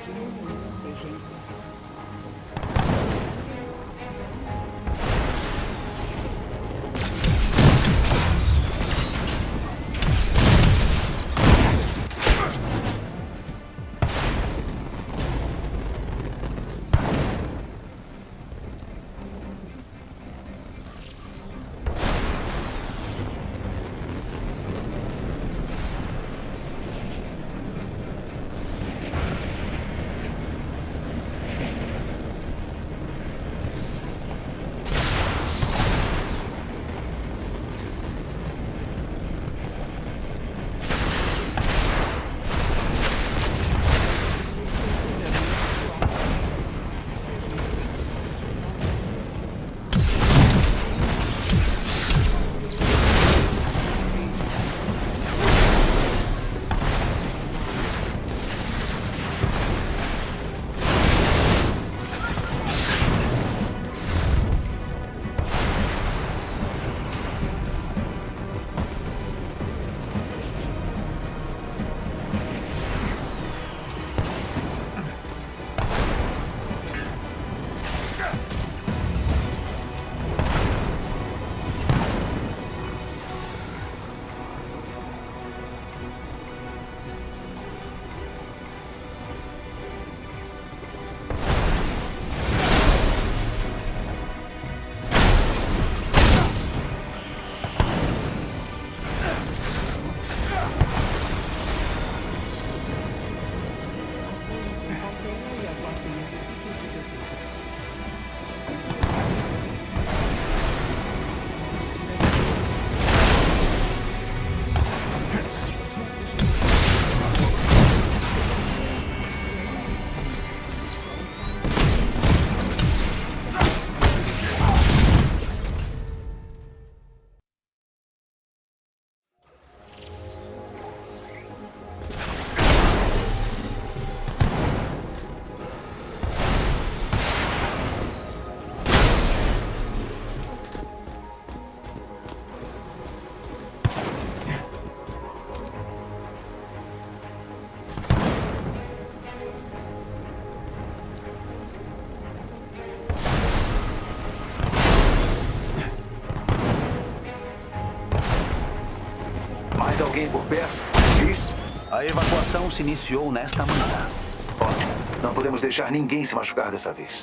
Mais alguém por perto? Isso? A evacuação se iniciou nesta manhã. Ótimo. Não podemos deixar ninguém se machucar dessa vez.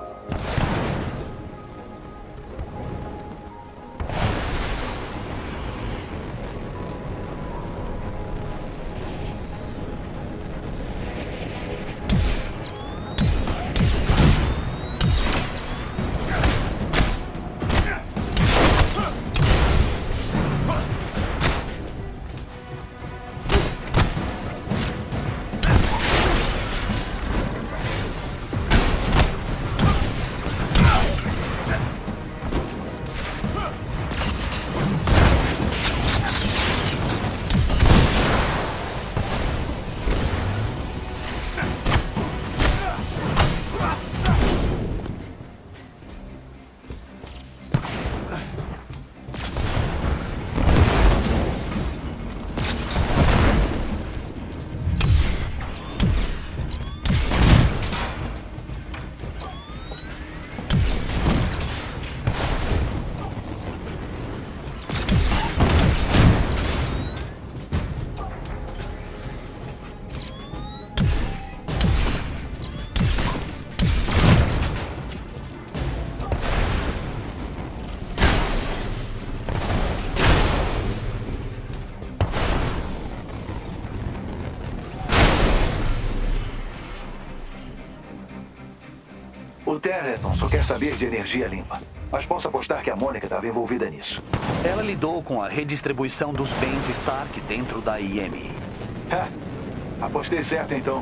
O Terreton só quer saber de energia limpa. Mas posso apostar que a Mônica estava envolvida nisso. Ela lidou com a redistribuição dos bens Stark dentro da IM. Apostei certo, então.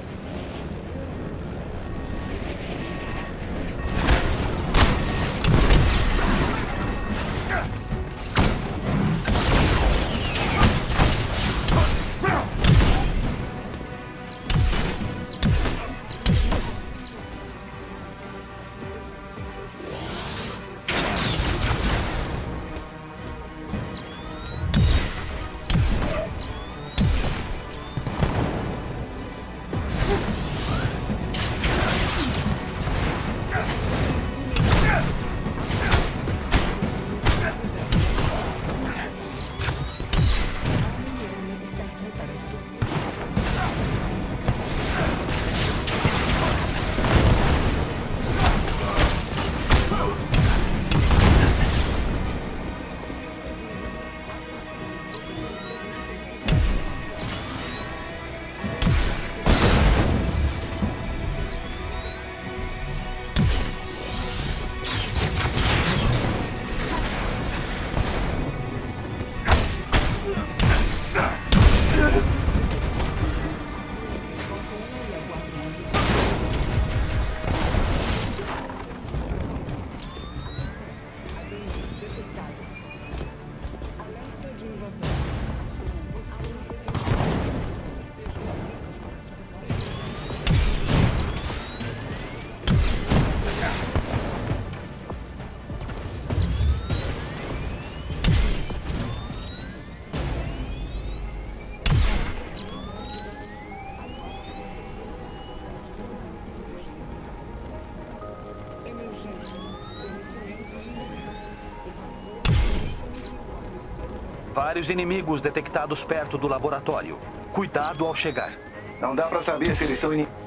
Vários inimigos detectados perto do laboratório. Cuidado ao chegar. Não dá pra saber se eles são inimigos.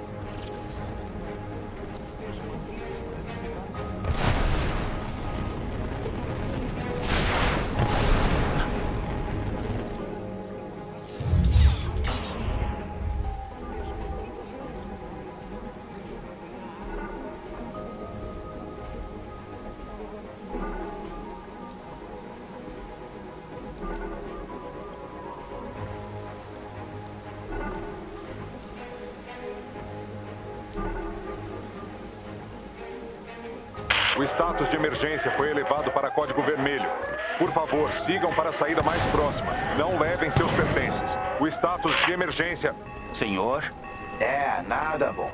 O status de emergência foi elevado para código vermelho. Por favor, sigam para a saída mais próxima. Não levem seus pertences. O status de emergência... Senhor? Nada bom.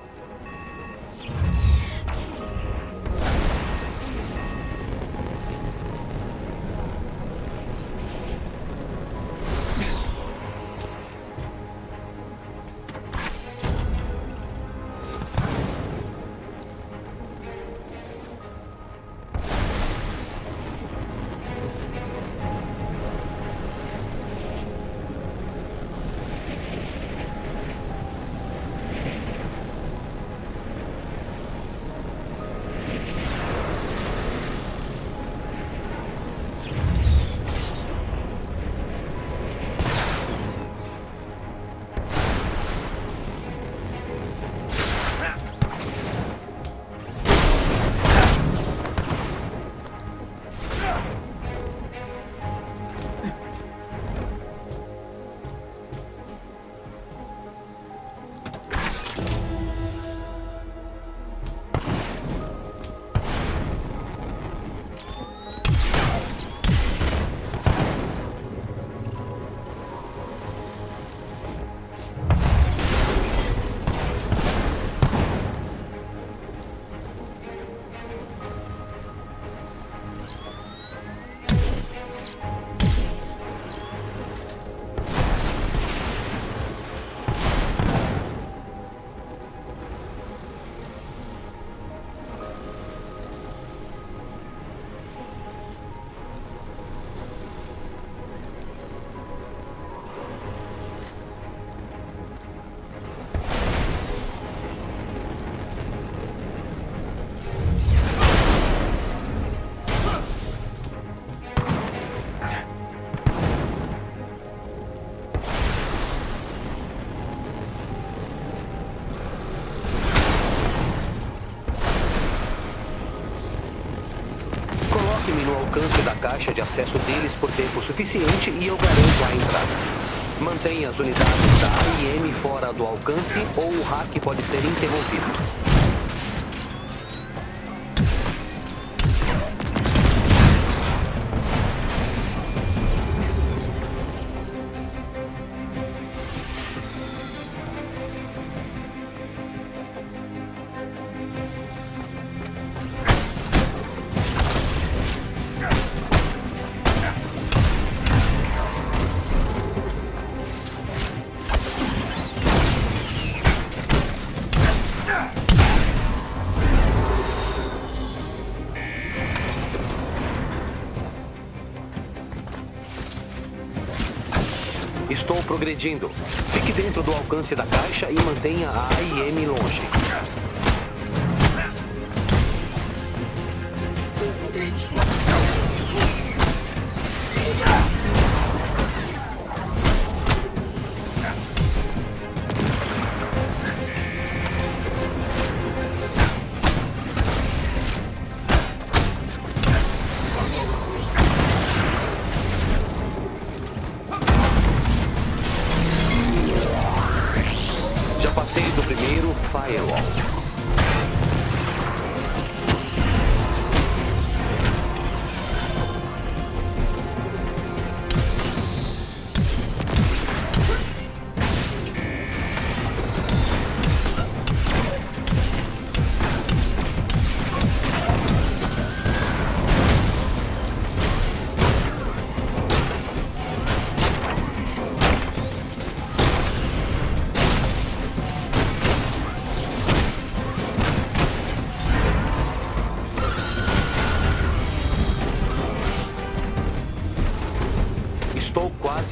No alcance da caixa de acesso deles por tempo suficiente e eu garanto a entrada. Mantenha as unidades da AIM fora do alcance ou o hack pode ser interrompido. Estou progredindo. Fique dentro do alcance da caixa e mantenha a AIM longe. Passei do primeiro firewall.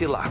vacilar.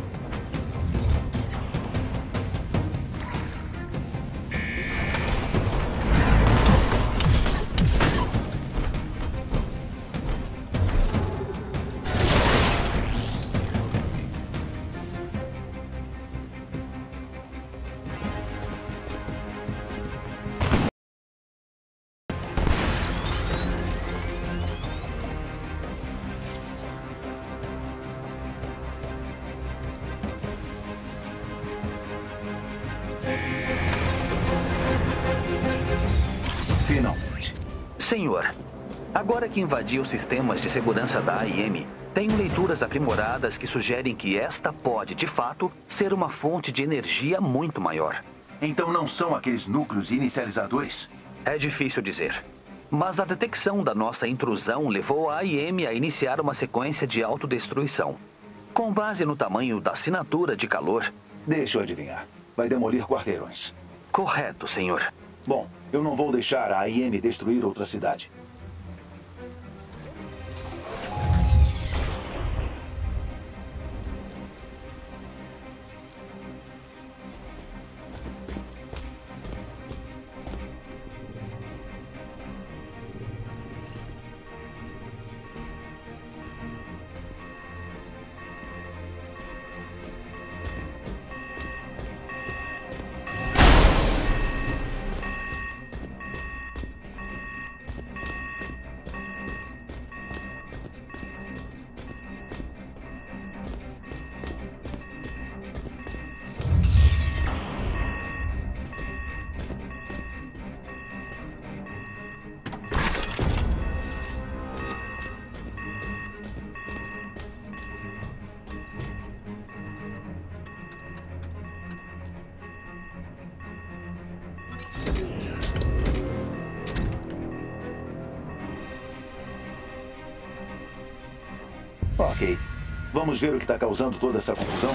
Finalmente. Senhor, agora que invadi os sistemas de segurança da AIM, tenho leituras aprimoradas que sugerem que esta pode, de fato, ser uma fonte de energia muito maior. Então não são aqueles núcleos inicializadores? É difícil dizer. Mas a detecção da nossa intrusão levou a AIM a iniciar uma sequência de autodestruição. Com base no tamanho da assinatura de calor... Deixa eu adivinhar. Vai demolir quarteirões. Correto, senhor. Bom, eu não vou deixar a AIM destruir outra cidade. Ok. Vamos ver o que está causando toda essa confusão?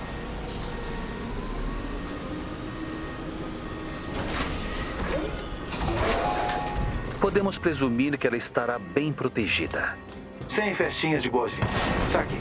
Podemos presumir que ela estará bem protegida. Sem festinhas de boas-vindas. Saque.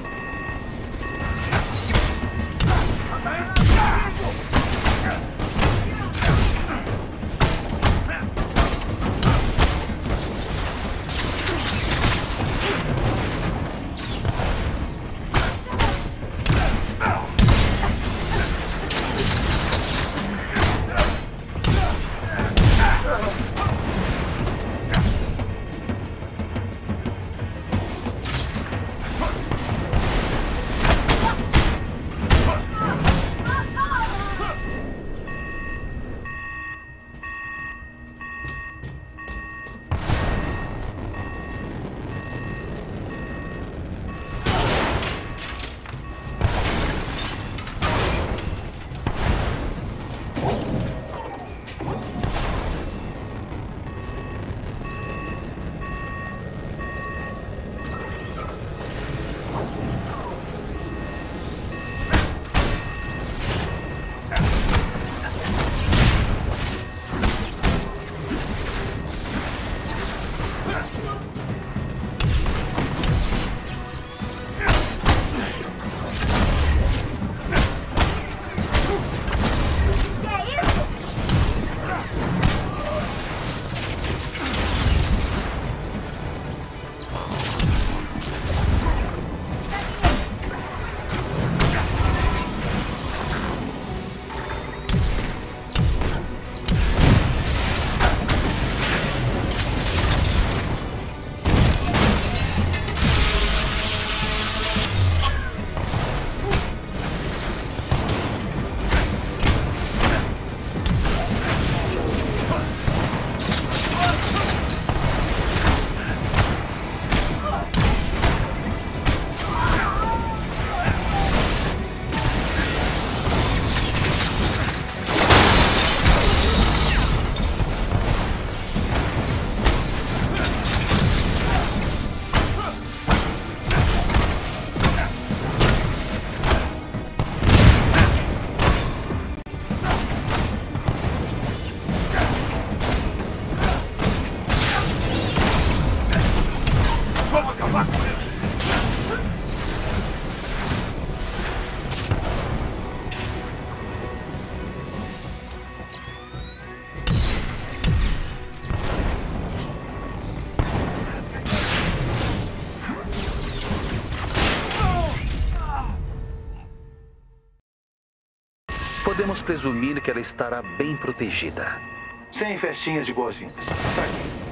podemos presumir que ela estará bem protegida. Sem festinhas de boas-vindas. Sai.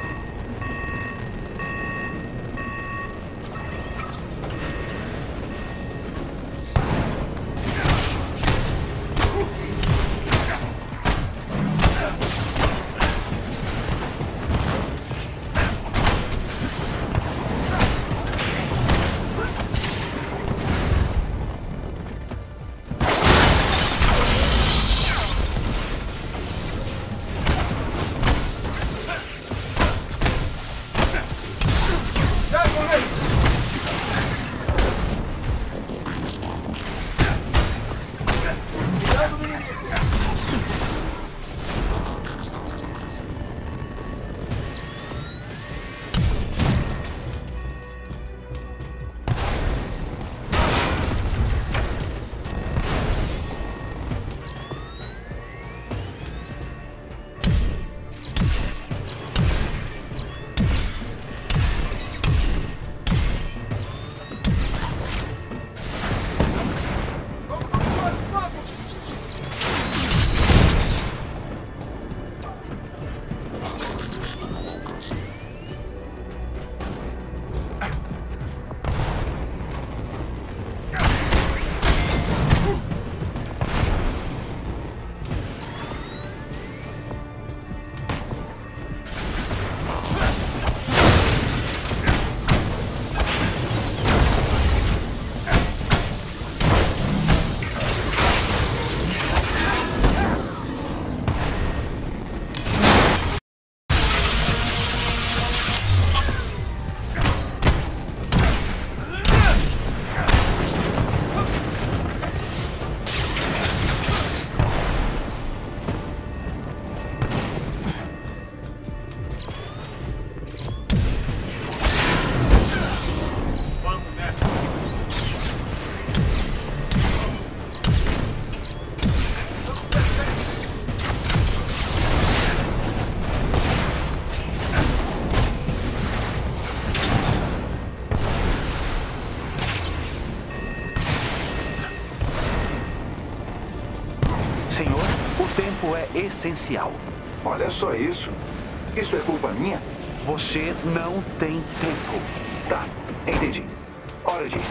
Senhor, o tempo é essencial. Olha só isso. Isso é culpa minha? Você não tem tempo. Tá, entendi. Hora de ir.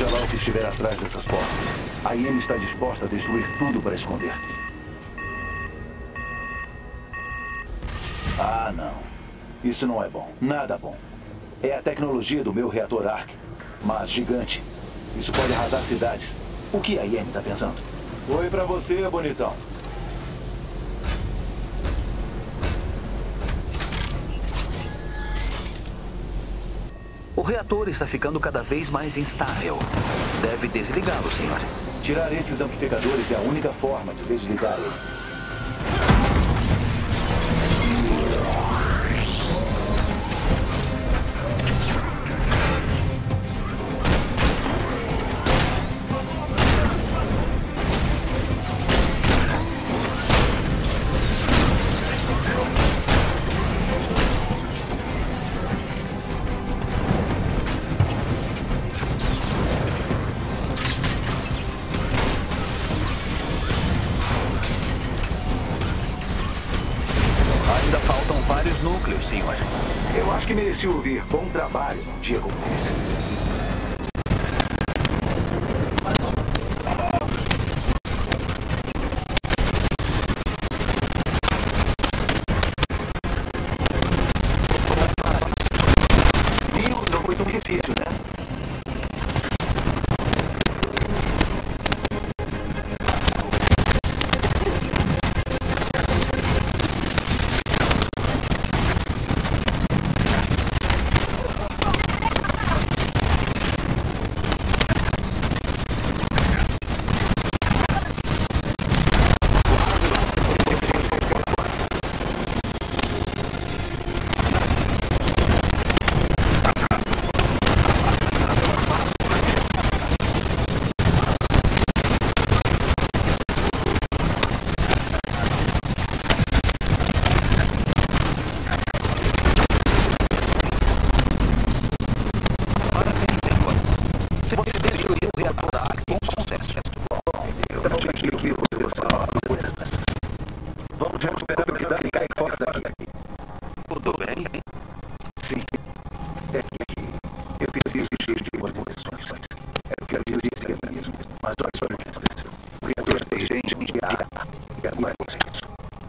Seja lá o que estiver atrás dessas portas, a IEM está disposta a destruir tudo para esconder. Ah, não. Isso não é bom. Nada bom. É a tecnologia do meu reator ARC, mas gigante. Isso pode arrasar cidades. O que a IEM está pensando? Oi pra você, bonitão. O reator está ficando cada vez mais instável. Deve desligá-lo, senhor. Tirar esses amplificadores é a única forma de desligar ele. Ainda faltam vários núcleos, senhor. Eu acho que mereci ouvir bom trabalho num dia como esse. Não foi tão difícil, né? Se você destruir o reator ARC com sucesso. Vamos recuperar o que dá e cair fora daqui. Tudo bem? Sim. É que eu fiz isso cheio de boas posições. É o que eu disse mesmo. Mas olha só o que aconteceu. O reator tem gente de ar. E agora é isso.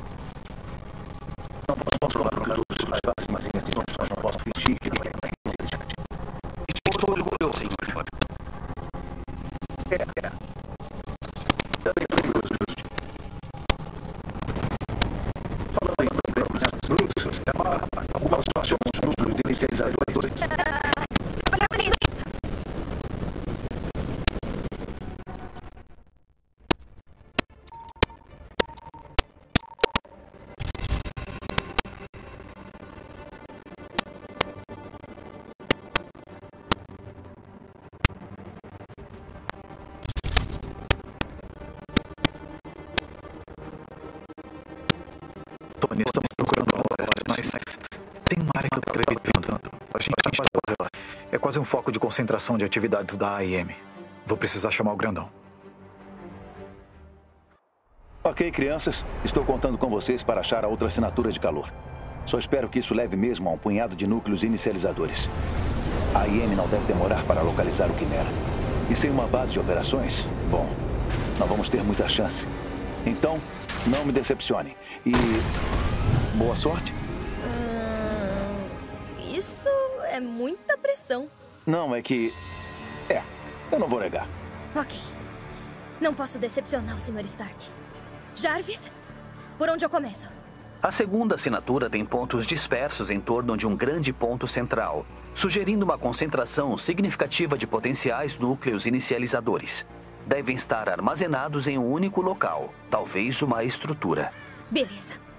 Não posso colocar os outros mais fáceis, mas em decisões nós não posso fingir que não é inteligente. Estou orgulhoso, senhor. Também perigoso. Falando em núcleos, algumas só chamam os núcleos de inicializadores. Tony, estamos procurando agora, mas tem uma área que eu acredito tanto. A gente faz ela. É quase um foco de concentração de atividades da AIM. Vou precisar chamar o grandão. Ok, crianças. Estou contando com vocês para achar a outra assinatura de calor. Só espero que isso leve mesmo a um punhado de núcleos inicializadores. A AIM não deve demorar para localizar o Quimera. E sem uma base de operações, bom, não vamos ter muita chance. Então, não me decepcione. E boa sorte. Isso é muita pressão. Não, é que... eu não vou negar. Ok. Não posso decepcionar o Sr. Stark. Jarvis, por onde eu começo? A segunda assinatura tem pontos dispersos em torno de um grande ponto central, sugerindo uma concentração significativa de potenciais núcleos inicializadores. Devem estar armazenados em um único local, talvez uma estrutura. Beleza.